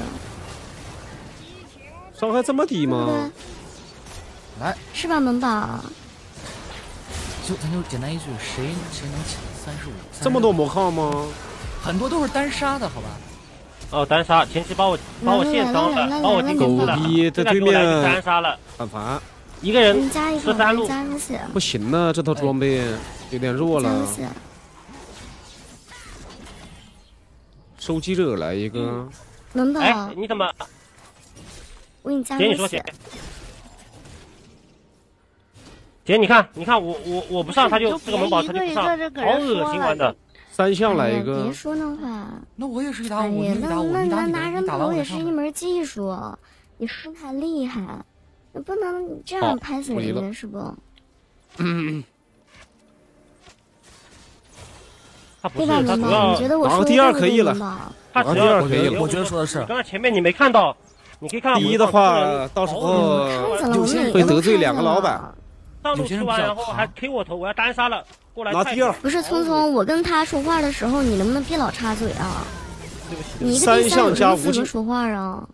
伤害这么低吗？ 来， 是吧，萌宝？ 就咱就简单一句，谁谁能抢三十五？ 这么多魔抗吗？ 很多都是单杀的，好吧？ 哦，单杀，前期把我把我线伤了，把我进狗逼在对面单杀了， 很烦。 一个人十三路， 不行呢，这套装备有点弱了。收集者来一个。 萌宝， 哎，你怎么？ 我给你加姐，你说姐。姐，你看，你看我我我不上，他就这个萌宝他就不上，好恶心玩的。 三项来一个， 别说那话。 那我也是一打五， 你打五， 你打你， 拿人头也是一门技术，你是太厉害，你不能这样拍死人家，是不？ 嗯。 他不是，他主要你觉得我说第二可以了， 他第二可以了。 我觉得说的是， 刚才前面你没看到，你可以看到第一的话，到时候会得罪两个老板。 上路吃完，然后还 K 我头，我要单杀了。 拿第二不是聪聪，我跟他说话的时候，你能不能别老插嘴啊？ 对不起， 你一个第三有什么资格说话啊？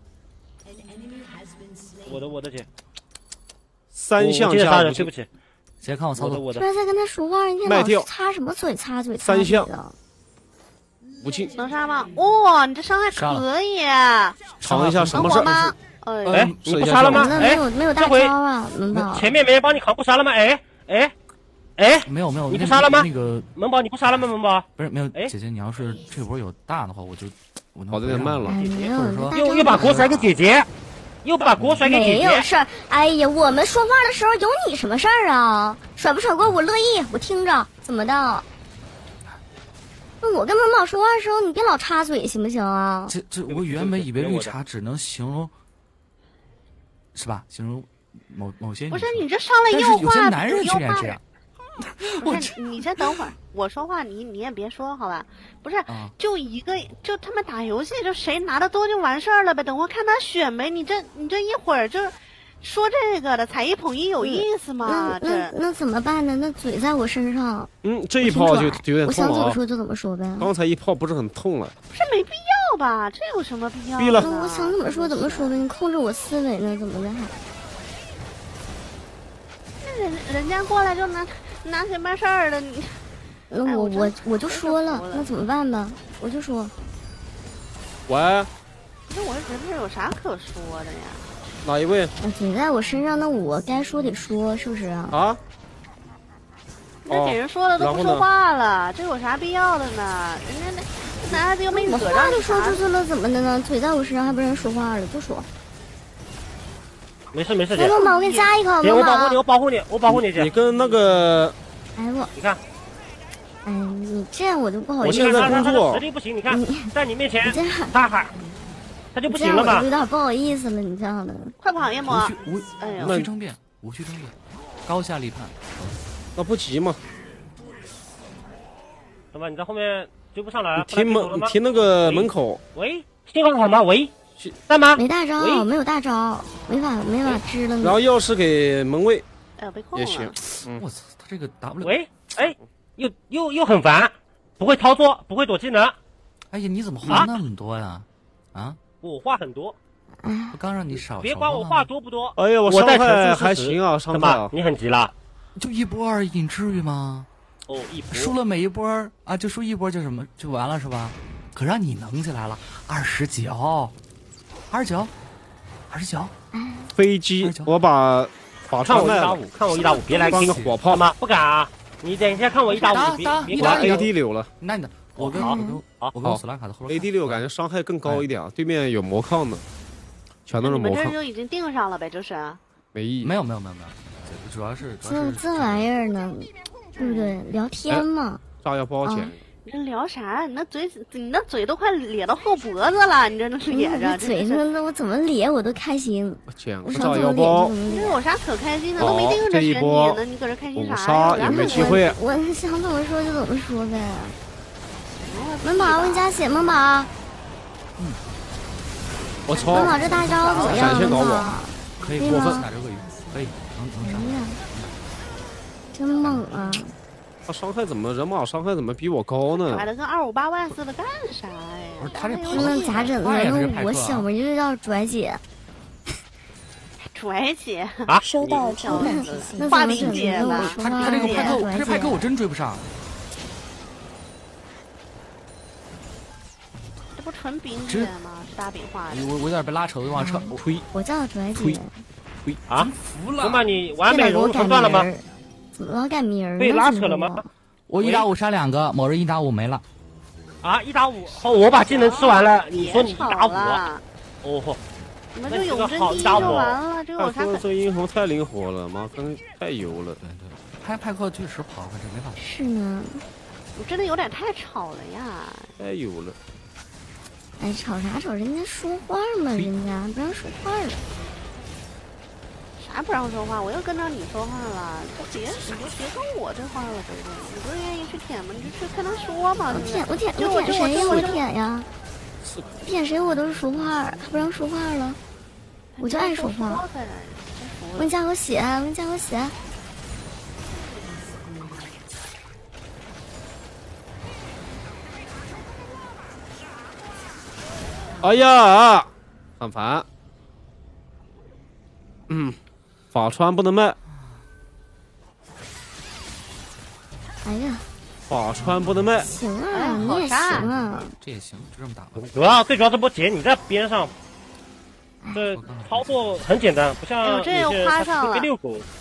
我的我的姐， 三项加人，对不起， 谁看我操作？ 我的不是在跟他说话，一天老是插什么嘴？插嘴插三项的。 无尽能杀吗？哇，你这伤害可以。 尝一下什么事吗？ 哎，你不杀了吗？ 没有没有大招啊，萌宝。 前面没人帮你扛，不杀了吗？哎哎。 哎， 没有没有， 你不杀了吗？ 那个萌宝，你不杀了吗？萌宝， 不是没有， 哎， 姐姐，你要是这波有大的话，我就我跑的有点慢了， 或者说又又把锅甩给姐姐，又把锅甩给姐姐。 没有事儿，哎呀，我们说话的时候有你什么事儿啊？甩不甩锅我乐意，我听着，怎么的？那我跟萌宝说话的时候，你别老插嘴行不行啊？ 这这，我原本以为绿茶只能形容，是吧？形容某某些女生。 不是你这上来又但是有些话， 男人又骂居然这样。 不是你先等会儿，我说话你你也别说好吧？不是， 啊、 就一个就他们打游戏，就谁拿的多就完事儿了呗。等会儿看他选呗。你这你这一会儿就说这个的，才艺捧一有意思吗？ 那那那怎么办呢？那嘴在我身上。 嗯，这一炮就有点痛了、啊。 我想怎么说就怎么说呗。 刚才一炮不是很痛了。 不是没必要吧？这有什么必要？ 逼了。 我想怎么说怎么说呗。你控制我思维呢？怎么的还？ 那人人家过来就拿拿起办事儿的你。 那我我我就说了，那怎么办吧？我就说。 喂。 那我觉得这有啥可说的呀？ 哪一位？ 嘴在我身上，那我该说得说，是不是啊？ 啊？ 那给人说了都不说话了，这有啥必要的呢？人家那男孩子又没惹着你。 话都说出去了，怎么的呢？嘴在我身上，还不让人说话了，就说。 没事没事，姐。 来，萌宝，我给你加一口。 姐，我保护你，我保护你，我保护你，姐。 你跟那个…… 哎我， 你看。 哎，你这样我就不好意思。 我现在工作， 实力不行，你看，在你面前， 这样他还。他就不行了吧？ 有点不好意思了，你这样的。 快跑夜魔！ 无哎呦， 无需争辩，无需争辩，高下立判。 那不急嘛？ 怎么你在后面追不上来？ 你停门，你停那个门口。 喂，信号好吗？喂，在吗？ 没大招，没有大招，没法没法支了。 然后钥匙给门卫。 哎，被扣了。也行。 嗯，我操，他这个 W。 喂，哎，又又又很烦，不会操作，不会躲技能。 哎呀，你怎么话那么多呀？啊？ 我话很多， 我刚让你少。 别管我话多不多。 哎呀，我伤害还行啊，伤害。 你很急了？ 就一波而已，你至于吗？ 哦，一波。 输了每一波啊，就输一波就什么就完了是吧？可让你能起来了，二十九，二十九，二十九。 飞机，我把把看我一打五，看我一打五，别来听火炮吗？不敢啊！你等一下看我一打五，别别打 A D 六了。 那你的。我跟我跟我跟索拉卡的后 A D 六感觉伤害更高一点，对面有魔抗的，全都是魔抗。 你们这就已经定上了呗，就是。 没意义。 没有没有没有没有，主要是这这玩意儿呢，对不对？聊天嘛。 炸药包捡。 你这聊啥？你那嘴，你那嘴都快咧到后脖子了，你这那咧着。 嘴那那我怎么咧我都开心。 捡个炸药包。 这有啥可开心的？都没定着选你呢，你搁这开心啥呀？也没机会。 我想怎么说就怎么说呗。萌宝，我给你加血，萌宝。 嗯。 我操！ 萌宝这大招怎么样？ 闪现搞我， 可以过分打这个鱼，可以能能杀。 真猛啊！ 他伤害怎么人马伤害怎么比我高呢？ 打的跟二五八万似的，干啥呀？ 不是他这那咋整呢？那我小名就叫拽姐。 拽姐啊！ 收到超感谢。 画饼姐了。 他他这个派克，他这派克我真追不上。 不纯饼姐吗？是大饼画的。 我我有点被拉扯，我往撤推。 我叫拽姐。 推啊！ 服了。 怎么你完美融合断了吗？ 怎么老改名儿？ 被拉扯了吗？ 我一打五杀两个，某人一打五没了。 啊！一打五，哦，我把技能吃完了，你说你一打五，哦， 你们就永贞第一就完了，这有啥可？ 这个英雄太灵活了，妈跟太油了。 对对，派派克确实跑，反正没法。 是呢。 我真的有点太吵了呀！ 太油了。 哎，吵啥吵？人家说话嘛，人家不让说话了。 啥不让说话？我又跟着你说话了，就别你就别跟我这话了，对不对？你不是愿意去舔吗？你就去跟他说嘛。 我舔我舔我舔谁呀？我舔呀！舔谁我都是说话，还不让说话了？我就爱说话。我给你加口血，我给你加口血。 哎呀，很烦。嗯，法川不能卖。 哎呀， 法川不能卖。 行啊，你也行啊， 这也行，就这么打吧。 主要最主要这波姐你在边上，这操作很简单，不像有些他会被遛狗。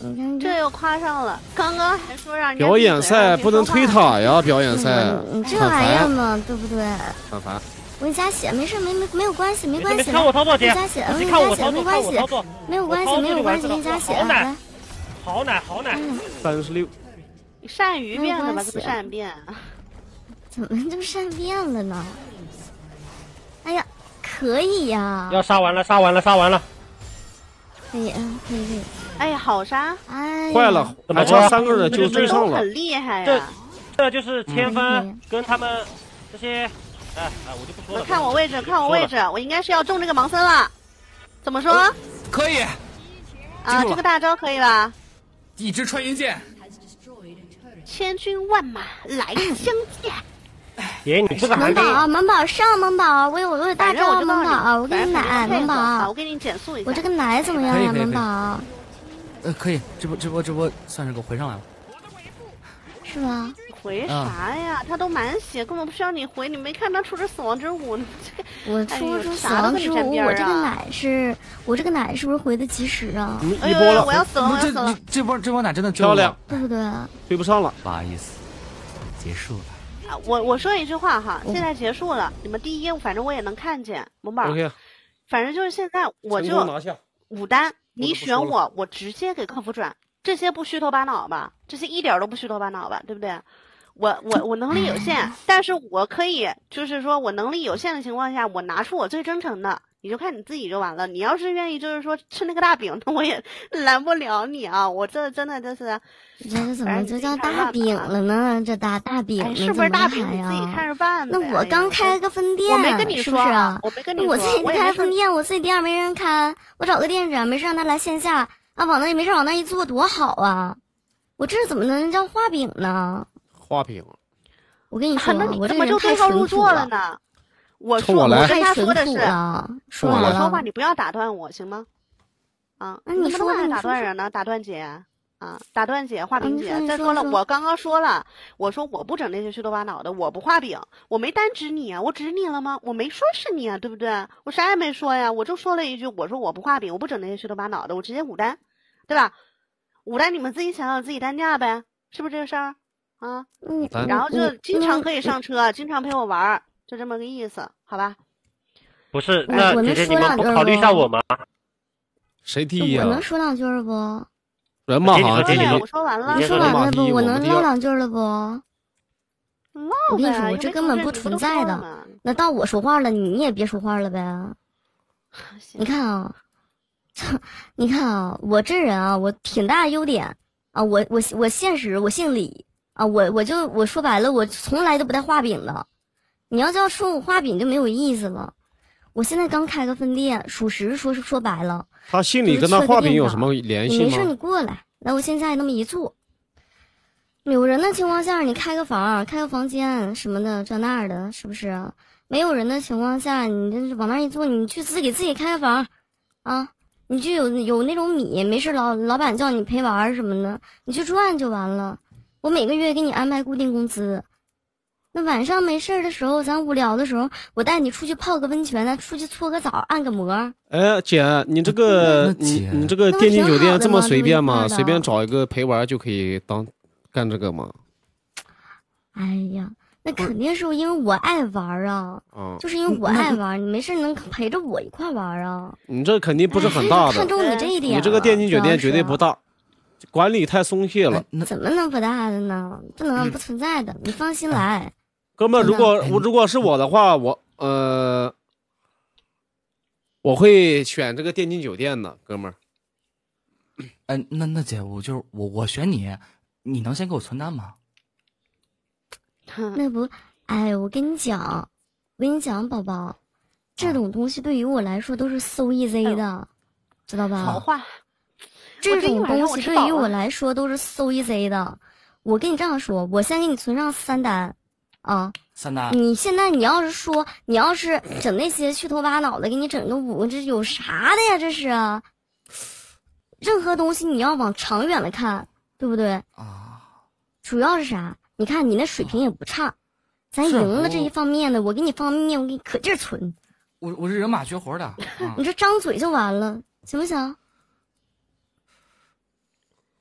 你看这又夸上了，刚刚还说让人表演赛不能推塔呀，表演赛你这玩意儿嘛，对不对？ 很烦。 我给你加血，没事，没没没有关系，没关系。 看我操作，姐。 加血， 你看我操作， 没关系，没有关系，没有关系，给你加血。 好奶，好奶，好奶。 三十六。 鳝鱼变了吧？这个善变。 怎么就善变了呢？哎呀，可以呀！ 要杀完了，杀完了，杀完了。 可以，嗯，可以可以。 哎呀，好杀！ 哎， 坏了，还差三个人就追上了。 很厉害呀！ 这这就是千分跟他们这些，哎哎，我就不说了。 看我位置，看我位置，我应该是要中这个盲僧了。怎么说？ 可以。 啊，这个大招可以吧？ 一支穿云箭。 千军万马来相见。 爷，你这个萌宝，萌宝上，萌宝，我有我有大招，萌宝，我给你奶，萌宝， 我给你减速一下。 我这个奶怎么样呀，萌宝？ 呃，可以，这波这波这波算是给我回上来了， 是吧？ 回啥呀？他都满血，根本不需要你回。你没看他出这死亡之舞？ 我出出死亡之舞，我这个奶是，我这个奶是不是回的及时啊？ 一波了，我要死了，我要死了！ 这波这波奶真的漂亮， 对不对？ 对不上了， 不好意思，结束了。 我我说一句话哈，现在结束了，你们第一，反正我也能看见，萌宝。 OK。 反正就是现在，我就五单，你选我，我直接给客服转，这些不虚头巴脑吧？这些一点都不虚头巴脑吧？对不对？我我我能力有限，但是我可以，就是说我能力有限的情况下，我拿出我最真诚的，你就看你自己就完了。你要是愿意，就是说吃那个大饼，那我也拦不了你啊！我这真的就是， 这怎么就叫大饼了呢？这大大饼、 哎、是不是大饼？你自己看着办呗。 那我刚开个分店， 我没跟你说， 是不是啊？ 我没跟你说， 我自己开分店，我自己店没人看，我找个店长，没事让他来线下啊，往那没事往那一坐多好啊！我这怎么能叫画饼呢？ 画饼。 我跟你说， 那你我这怎么就对号入座了呢？我说， 我跟他说的是， 说我说话你不要打断我，行吗？啊， 那你说还打断人呢？打断姐啊，打断姐，画饼姐。再说了，我刚刚说了，我说我不整那些虚头巴脑的，我不画饼，我没单指你啊，我指你了吗？我没说是你啊，对不对？我啥也没说呀，我就说了一句，我说我不画饼，我不整那些虚头巴脑的，我直接五单，对吧？五单你们自己想想自己单价呗，是不是这个事儿？啊， 嗯， 然后就经常可以上车，经常陪我玩，就这么个意思，好吧？ 不是，那姐姐你们不考虑一下我吗？ 谁第一啊？ 我能说两句了不？ 人嘛，好像我说完了， 你说完了不？我能唠两句了不？ 我跟你说，我这根本不存在的。那到我说话了，你也别说话了呗。你看啊，你看啊，我这人啊，我挺大优点。啊，我我我现实，我姓李啊，我我就我说白了，我从来都不带画饼的。你要叫说我画饼就没有意思了。我现在刚开个分店，属实说是说白了。 他姓李跟他画饼有什么联系吗？ 你没事，你过来，来我现在那么一坐。有人的情况下，你开个房，开个房间什么的，这那的，是不是？没有人的情况下，你这往那一坐，你去自己给自己开个房，啊。你就有有那种米，没事老老板叫你陪玩什么的，你去赚就完了。我每个月给你安排固定工资。那晚上没事的时候，咱无聊的时候，我带你出去泡个温泉，咱出去搓个澡，按个摩。 哎，姐，你这个你你这个电竞酒店这么随便吗？随便找一个陪玩就可以当干这个吗？ 哎呀。那肯定是因为我爱玩啊， 嗯、 就是因为我爱玩，你没事能陪着我一块玩啊。 你这肯定不是很大的， 哎、看中你这一点。 你这个电竞酒店绝对不大，管理太松懈了。 怎么能不大的呢？不能不存在的，嗯、你放心来。 哥们，如果我如果是我的话，我呃，我会选这个电竞酒店的，哥们儿。 哎、呃，那那姐，我就是我我选你，你能先给我存单吗？ 那不，哎，我跟你讲，我跟你讲，宝宝，这种东西对于我来说都是 so easy 的，哎、知道吧？ 好话， 这种东西对于我来说都是 so easy 的。我跟你这样说，我先给你存上三单，啊， 三单。 你现在你要是说，你要是整那些虚头巴脑的，给你整个五个，这有啥的呀？这是啊，任何东西你要往长远的看，对不对？ 啊， 主要是啥？你看你那水平也不差，咱赢了这一方面的，我给你方便面，我给你可劲儿存。 我我是人马绝活的， 你这张嘴就完了，行不行？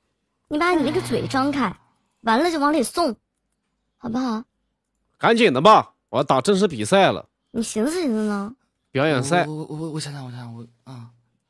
你把你那个嘴张开，完了就往里送，好不好？ 赶紧的吧，我要打正式比赛了。 你寻思寻思呢？ 表演赛， 我我我我想想，我想想，我啊，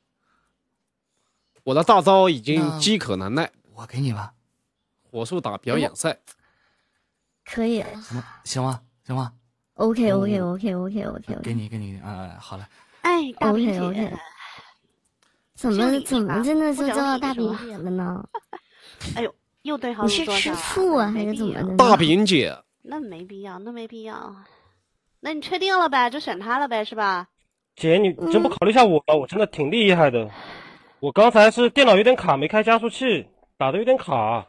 我的大招已经饥渴难耐。 我给你吧， 火速打表演赛， 可以， 行吗？行吗？行吗 ？OK OK OK OK OK， 给你给你啊，好了。 哎，大饼姐 OK OK， 怎么怎么真的就叫到大饼姐了呢？ 哎呦，又对号你是吃醋啊还是怎么的？ 大饼姐， 那没必要，那没必要。那你确定了呗？就选他了呗，是吧？ 姐，你真不考虑一下我吧？我真的挺厉害的。我刚才是电脑有点卡，没开加速器，打的有点卡。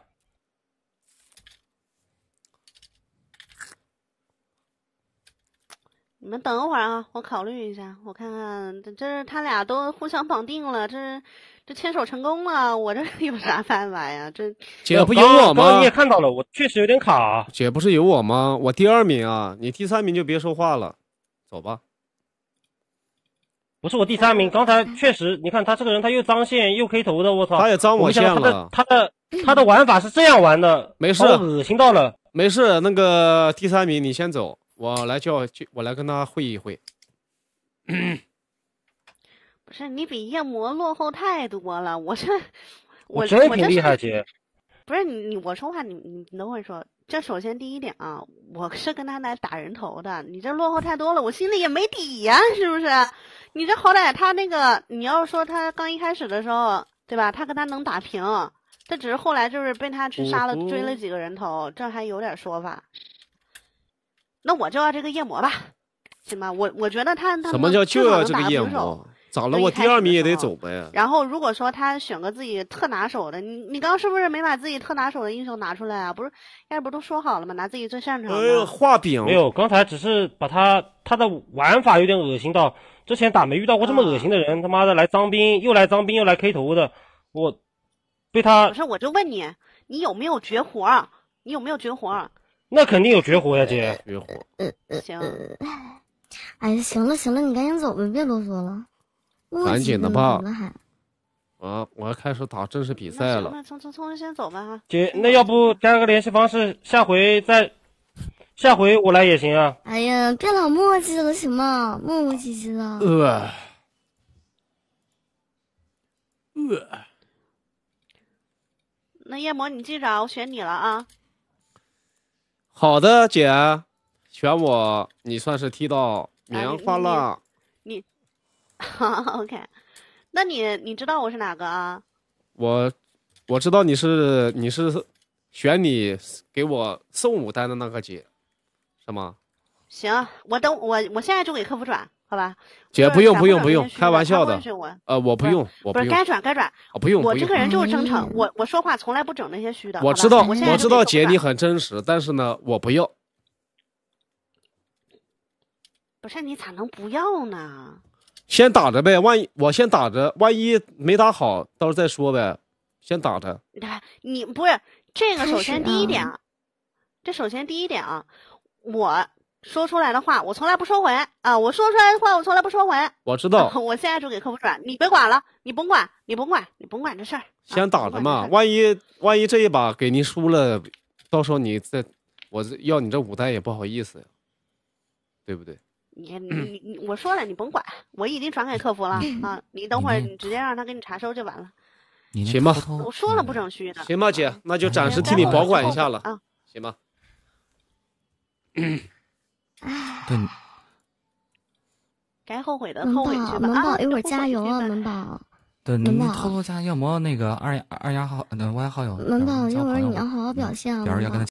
你们等会儿啊，我考虑一下，我看看，这是他俩都互相绑定了，这这牵手成功了，我这有啥办法呀？这姐不有我吗？ 刚刚你也看到了，我确实有点卡。 姐不是有我吗？我第二名啊，你第三名就别说话了，走吧。 不是我第三名，刚才确实，你看他这个人，他又脏线又 K 头的，我操！ 他也脏我线了。 他的他的他的玩法是这样玩的， 没事， 恶心到了。 没事，那个第三名你先走，我来叫，我来跟他会一会。 不是你比夜魔落后太多了，我这我真挺厉害，姐。 不是你你我说话你你等会儿说。这首先第一点啊，我是跟他来打人头的，你这落后太多了，我心里也没底呀、啊，是不是？你这好歹他那个，你要说他刚一开始的时候，对吧？他跟他能打平，这只是后来就是被他去杀了，追了几个人头，这还有点说法。那我就要这个夜魔吧，行吧？我我觉得他他什么叫就要这个夜魔？咋了？我第二名也得走呗。 然后如果说他选个自己特拿手的，你你刚刚是不是没把自己特拿手的英雄拿出来啊？不是，要是不都说好了吗？拿自己最擅长的。 哎呦，画饼没有，刚才只是把他他的玩法有点恶心到，之前打没遇到过这么恶心的人，啊、他妈的来脏兵，又来脏兵又来 K 头的，我被他。 不是，我就问你，你有没有绝活？你有没有绝活？ 那肯定有绝活呀，姐。 绝活。 行。 哎，行了行了，你赶紧走吧，别啰嗦了。 赶紧的吧，啊！我要开始打正式比赛了。 那聪聪聪先走吧哈。 姐，那要不加个联系方式，下回再，下回我来也行啊。 哎呀，别老磨叽了行吗？磨磨唧唧的。 呃。呃。 那夜魔，你记着，我选你了啊。 好的，姐，选我，你算是踢到棉花了。 啊、你。你OK， 那你你知道我是哪个啊？ 我我知道你是你是选你给我送五单的那个姐，是吗？ 行，我等我我现在就给客服转，好吧？ 姐不用不用不用，开玩笑的。 我呃，我不用，我不是该转该转。 哦，不用， 我这个人就是真诚，我我说话从来不整那些虚的。 我知道， 我我知道姐你很真实，但是呢，我不要。 不是你咋能不要呢？ 先打着呗，万一我先打着，万一没打好，到时候再说呗。先打着。 你不是这个，首先第一点，啊、这首先第一点啊，我说出来的话，我从来不收回啊！我说出来的话，我从来不收回。 我知道。 啊、我现在就给客服转，你别管了，你甭管，你甭管，你甭管这事儿。 先打着嘛，万一万一这一把给您输了，到时候你再我要你这五单也不好意思呀，对不对？ 你你你，我说了，你甭管，我已经转给客服了啊！你等会儿你直接让他给你查收就完了。 行吧， 我说了不整虚的。 行吧，姐，那就暂时替你保管一下了啊。 行吧。 对，该后悔的后悔去吧。 门宝一会儿加油啊，门宝。 对，你偷偷加夜魔那个二二丫号，呃，Y 号友。 门宝一会儿你要好好表现啊。 表示要跟他。